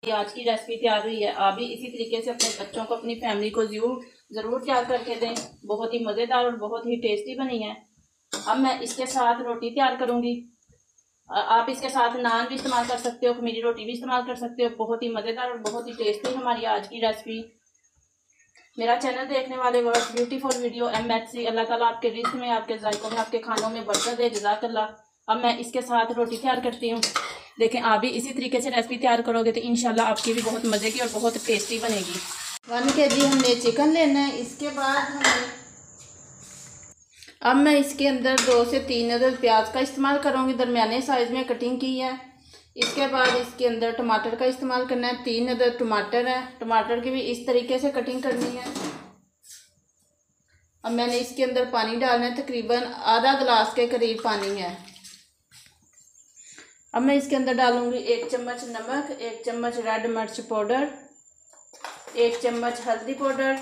आज की रेसिपी तैयार हुई है। आप भी इसी तरीके से अपने बच्चों को, अपनी फैमिली को ज़रूर तैयार करके दें। बहुत ही मज़ेदार और बहुत ही टेस्टी बनी है। अब मैं इसके साथ रोटी तैयार करूँगी। आप इसके साथ नान भी इस्तेमाल कर सकते हो, खमीरी रोटी भी इस्तेमाल कर सकते हो। बहुत ही मज़ेदार और बहुत ही टेस्टी हमारी आज की रेसिपी। मेरा चैनल देखने वाले words beautiful video MHC, Allah Taala आपके रिस्क में, आपके जायकों में, आपके खानों में बरकत दे, जज़ाकल्लाह। अब मैं इसके साथ रोटी तैयार करती हूँ। देखें, आप भी इसी तरीके से रेसिपी तैयार करोगे तो इंशाल्लाह आपकी भी बहुत मज़े की और बहुत टेस्टी बनेगी। 1 kg हमने चिकन लेना है। इसके बाद अब मैं इसके अंदर 2 से 3 अदद प्याज का इस्तेमाल करूँगी, दरमियाने साइज़ में कटिंग की है। इसके बाद इसके अंदर टमाटर का इस्तेमाल करना है। 3 अदद टमाटर है। टमाटर की भी इस तरीके से कटिंग करनी है। अब मैंने इसके अंदर पानी डालना है, तकरीबन आधा गिलास के करीब पानी है। अब मैं इसके अंदर डालूंगी 1 चम्मच नमक, 1 चम्मच रेड मिर्च पाउडर, 1 चम्मच हल्दी पाउडर,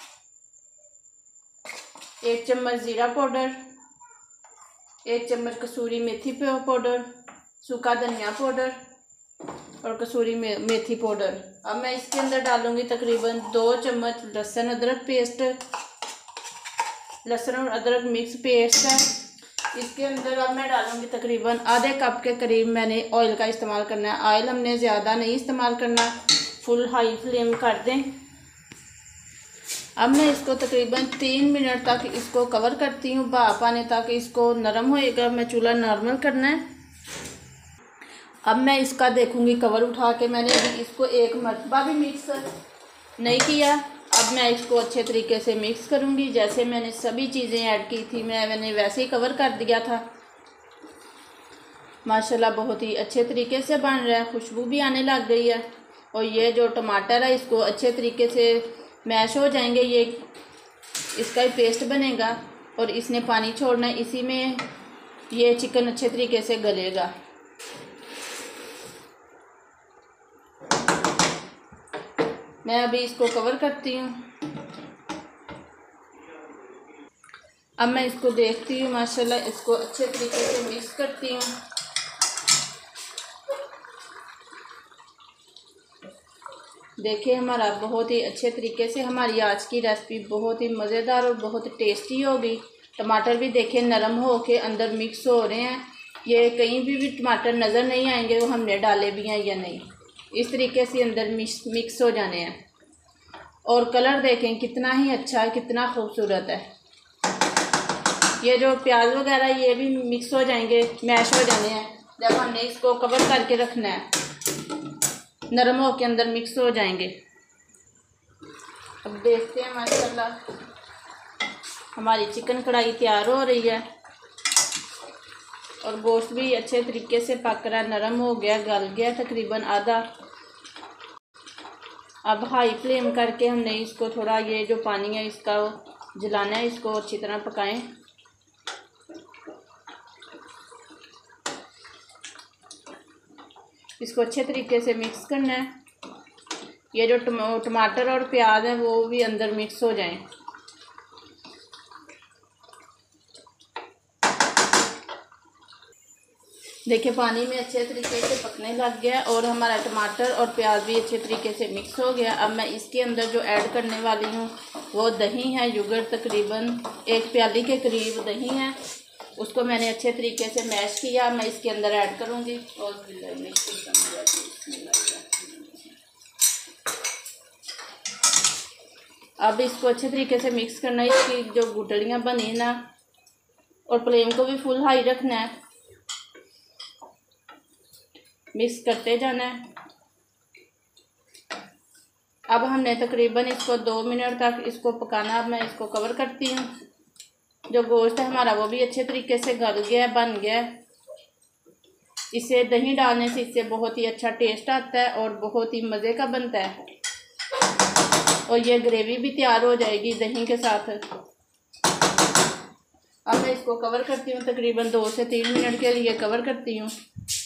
1 चम्मच ज़ीरा पाउडर, 1 चम्मच कसूरी मेथी पाउडर, सूखा धनिया पाउडर और कसूरी मेथी पाउडर। अब मैं इसके अंदर डालूंगी तकरीबन 2 चम्मच लहसुन अदरक पेस्ट। लहसुन और अदरक मिक्स पेस्ट है। इसके अंदर अब मैं डालूंगी तकरीबन आधे कप के करीब मैंने ऑयल का इस्तेमाल करना है। ऑयल हमने ज़्यादा नहीं इस्तेमाल करना, फुल हाई फ्लेम कर दें। अब मैं इसको तकरीबन 3 मिनट तक इसको कवर करती हूँ, भाप आने तक इसको नरम होएगा। मैं चूल्हा नॉर्मल करना है। अब मैं इसका देखूंगी कवर उठा के, मैंने अभी इसको एक मरतबा भी मिक्स नहीं किया। अब मैं इसको अच्छे तरीके से मिक्स करूंगी। जैसे मैंने सभी चीज़ें ऐड की थी मैंने वैसे ही कवर कर दिया था। माशाल्लाह बहुत ही अच्छे तरीके से बन रहा है, खुशबू भी आने लग गई है। और ये जो टमाटर है इसको अच्छे तरीके से मैश हो जाएंगे, ये इसका ही पेस्ट बनेगा और इसने पानी छोड़ना है। इसी में ये चिकन अच्छे तरीके से गलेगा। मैं अभी इसको कवर करती हूँ। अब मैं इसको देखती हूँ, माशाल्लाह इसको अच्छे तरीके से मिक्स करती हूँ। देखिए हमारा बहुत ही अच्छे तरीके से हमारी आज की रेसिपी बहुत ही मज़ेदार और बहुत टेस्टी होगी। टमाटर भी देखिए नरम हो के अंदर मिक्स हो रहे हैं। ये कहीं भी टमाटर नज़र नहीं आएंगे वो हमने डाले भी हैं या नहीं। इस तरीके से अंदर मिक्स हो जाने हैं। और कलर देखें कितना ही अच्छा है, कितना खूबसूरत है। ये जो प्याज वगैरह ये भी मिक्स हो जाएंगे, मैश हो जाने हैं। जब हमने इसको कवर करके रखना है, नरम हो के अंदर मिक्स हो जाएंगे। अब देखते हैं माशाल्लाह हमारी चिकन कढ़ाई तैयार हो रही है और गोश्त भी अच्छे तरीके से पक रहा है, नरम हो गया, गल गया तकरीबन आधा। अब हाई फ्लेम करके हमने इसको थोड़ा, ये जो पानी है इसका जलाना है, इसको अच्छी तरह पकाएं। इसको अच्छे तरीके से मिक्स करना है। ये जो टमाटर और प्याज है वो भी अंदर मिक्स हो जाएं। देखिए पानी में अच्छे तरीके से पकने लग गया और हमारा टमाटर और प्याज भी अच्छे तरीके से मिक्स हो गया। अब मैं इसके अंदर जो ऐड करने वाली हूँ वो दही है, योगर्ट तकरीबन 1 प्याली के करीब दही है। उसको मैंने अच्छे तरीके से मैश किया। मैं इसके अंदर ऐड करूँगी और अब इसको अच्छे तरीके से मिक्स करना है। इसकी जो गुठलियाँ बनी ना, और फ्लेम को भी फुल हाई रखना है, मिक्स करते जाना है। अब हमने तकरीबन इसको 2 मिनट तक इसको पकाना। अब मैं इसको कवर करती हूँ। जो गोश्त है हमारा वो भी अच्छे तरीके से गल गया है, बन गया है। इसे दही डालने से इससे बहुत ही अच्छा टेस्ट आता है और बहुत ही मज़े का बनता है। और ये ग्रेवी भी तैयार हो जाएगी दही के साथ। अब मैं इसको कवर करती हूँ, तकरीबन 2 से 3 मिनट के लिए कवर करती हूँ।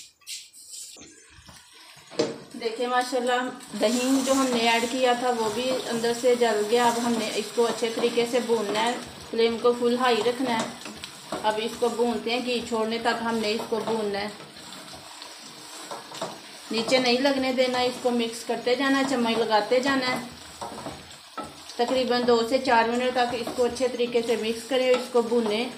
देखिए माशाल्लाह दही जो हमने ऐड किया था वो भी अंदर से जल गया। अब हमने इसको अच्छे तरीके से भूनना है, फ्लेम को फुल हाई रखना है। अब इसको भूनते हैं, घी छोड़ने तक हमने इसको भूनना है। नीचे नहीं लगने देना, इसको मिक्स करते जाना, चम्मच लगाते जाना है। तकरीबन 2 से 4 मिनट तक इसको अच्छे तरीके से मिक्स करें, इसको भूनें।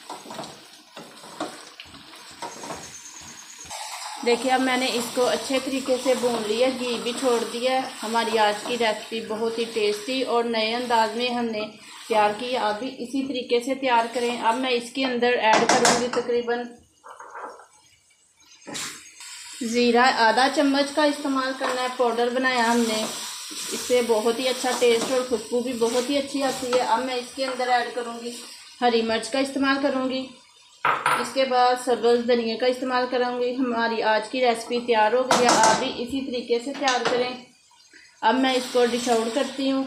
देखिए अब मैंने इसको अच्छे तरीके से भून लिया, घी भी छोड़ दिया। हमारी आज की रेसिपी बहुत ही टेस्टी और नए अंदाज में हमने तैयार की। आप भी इसी तरीके से तैयार करें। अब मैं इसके अंदर ऐड करूँगी तकरीबन ज़ीरा आधा चम्मच का इस्तेमाल करना है। पाउडर बनाया हमने, इससे बहुत ही अच्छा टेस्ट और खुशबू भी बहुत ही अच्छी आती है। अब मैं इसके अंदर ऐड करूँगी हरी मिर्च का इस्तेमाल करूँगी। इसके बाद सब्ज़ धनिया का इस्तेमाल करूँगी। हमारी आज की रेसिपी तैयार हो गई है। आप भी इसी तरीके से तैयार करें। अब मैं इसको डिश आउट करती हूँ।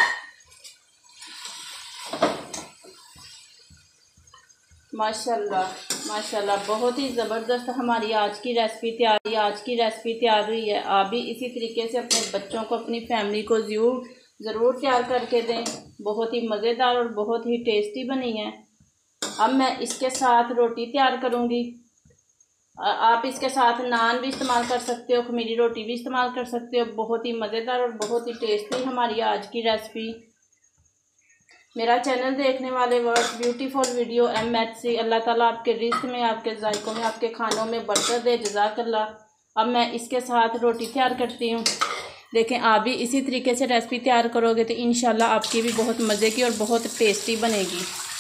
माशाल्लाह माशाल्लाह, बहुत ही ज़बरदस्त हमारी आज की रेसिपी तैयार हुई है। आप भी इसी तरीके से अपने बच्चों को, अपनी फैमिली को ज़रूर तैयार करके दें। बहुत ही मज़ेदार और बहुत ही टेस्टी बनी है। अब मैं इसके साथ रोटी तैयार करूँगी। आप इसके साथ नान भी इस्तेमाल कर सकते हो, खमीरी रोटी भी इस्तेमाल कर सकते हो। बहुत ही मज़ेदार और बहुत ही टेस्टी हमारी आज की रेसिपी। मेरा चैनल देखने वाले words beautiful video MHC, Allah Taala आपके रिज़्क़ में, आपके जायकों में, आपके खानों में बरकत दे, जज़ाकल्लाह। अब मैं इसके साथ रोटी तैयार करती हूँ। देखें आप भी इसी तरीके से रेसिपी तैयार करोगे तो इंशाल्लाह आपकी भी बहुत मज़े की और बहुत टेस्टी बनेगी।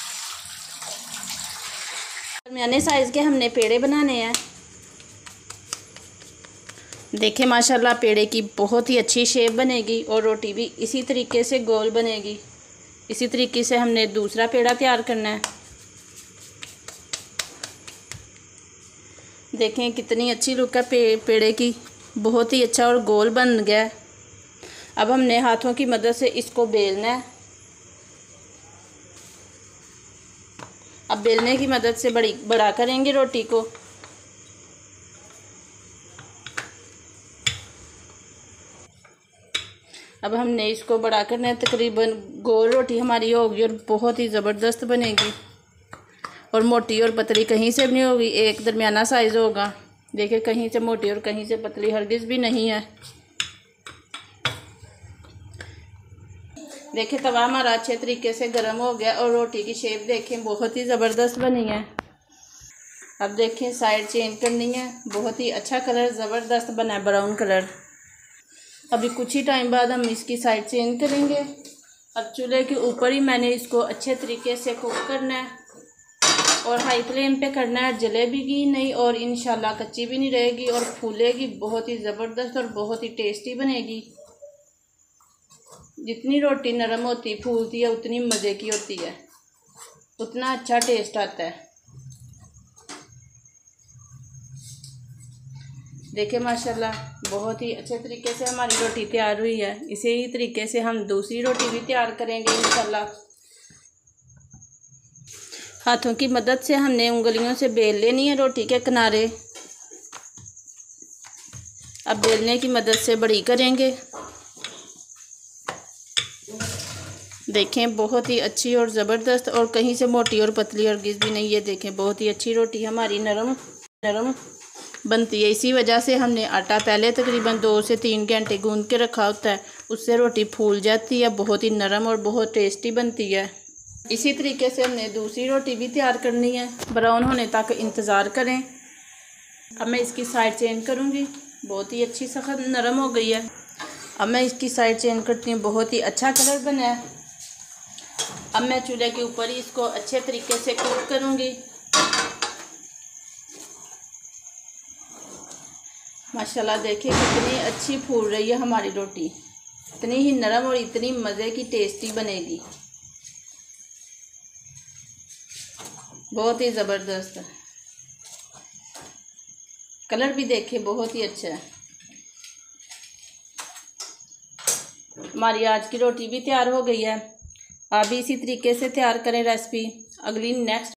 दरमियाने साइज़ के हमने पेड़े बनाने हैं। देखें माशाल्लाह पेड़े की बहुत ही अच्छी शेप बनेगी और रोटी भी इसी तरीके से गोल बनेगी। इसी तरीके से हमने दूसरा पेड़ा तैयार करना है। देखें कितनी अच्छी लुक है पेड़े की, बहुत ही अच्छा और गोल बन गया है। अब हमने हाथों की मदद से इसको बेलना है। अब बेलने की मदद से बड़ा करेंगे रोटी को। अब हमने इसको बड़ा करना है। तकरीबन गोल रोटी हमारी होगी और बहुत ही ज़बरदस्त बनेगी और मोटी और पतली कहीं से भी नहीं होगी, एक दरमियाना साइज़ होगा। देखिए कहीं से मोटी और कहीं से पतली हरगिज़ भी नहीं है। देखिए तवा हमारा अच्छे तरीके से गर्म हो गया और रोटी की शेप देखें बहुत ही ज़बरदस्त बनी है। अब देखें साइड चेंज करनी है। बहुत ही अच्छा कलर ज़बरदस्त बना है, ब्राउन कलर। अभी कुछ ही टाइम बाद हम इसकी साइड चेंज करेंगे। अब चूल्हे के ऊपर ही मैंने इसको अच्छे तरीके से कुक करना है और हाई फ्लेम पे करना है। जलेबी नहीं और इंशाल्लाह कच्ची भी नहीं रहेगी और फूलेगी बहुत ही ज़बरदस्त और बहुत ही टेस्टी बनेगी। जितनी रोटी नरम होती फूलती है उतनी मज़े की होती है, उतना अच्छा टेस्ट आता है। देखिए माशाल्लाह बहुत ही अच्छे तरीके से हमारी रोटी तैयार हुई है। इसी ही तरीके से हम दूसरी रोटी भी तैयार करेंगे इंशाल्लाह। हाथों की मदद से हमने उंगलियों से बेल लेनी है रोटी के किनारे। अब बेलने की मदद से बड़ी करेंगे। देखें बहुत ही अच्छी और ज़बरदस्त और कहीं से मोटी और पतली हरगिज़ भी नहीं। ये देखें बहुत ही अच्छी रोटी हमारी नरम बनती है। इसी वजह से हमने आटा पहले तकरीबन 2 से 3 घंटे गूंद के रखा होता है, उससे रोटी फूल जाती है, बहुत ही नरम और बहुत टेस्टी बनती है। इसी तरीके से हमने दूसरी रोटी भी तैयार करनी है। ब्राउन होने तक इंतज़ार करें। अब मैं इसकी साइड चेंज करूँगी। बहुत ही अच्छी सख्त नरम हो गई है। अब मैं इसकी साइड चेंज करती हूँ। बहुत ही अच्छा कलर बना है। अब मैं चूल्हे के ऊपर ही इसको अच्छे तरीके से कुक करूँगी। माशाल्लाह देखिए कितनी अच्छी फूल रही है हमारी रोटी, इतनी ही नरम और इतनी मज़े की टेस्टी बनेगी। बहुत ही ज़बरदस्त कलर भी देखिए बहुत ही अच्छा है। हमारी आज की रोटी भी तैयार हो गई है। आप भी इसी तरीके से तैयार करें रेसिपी। अगली नेक्स्ट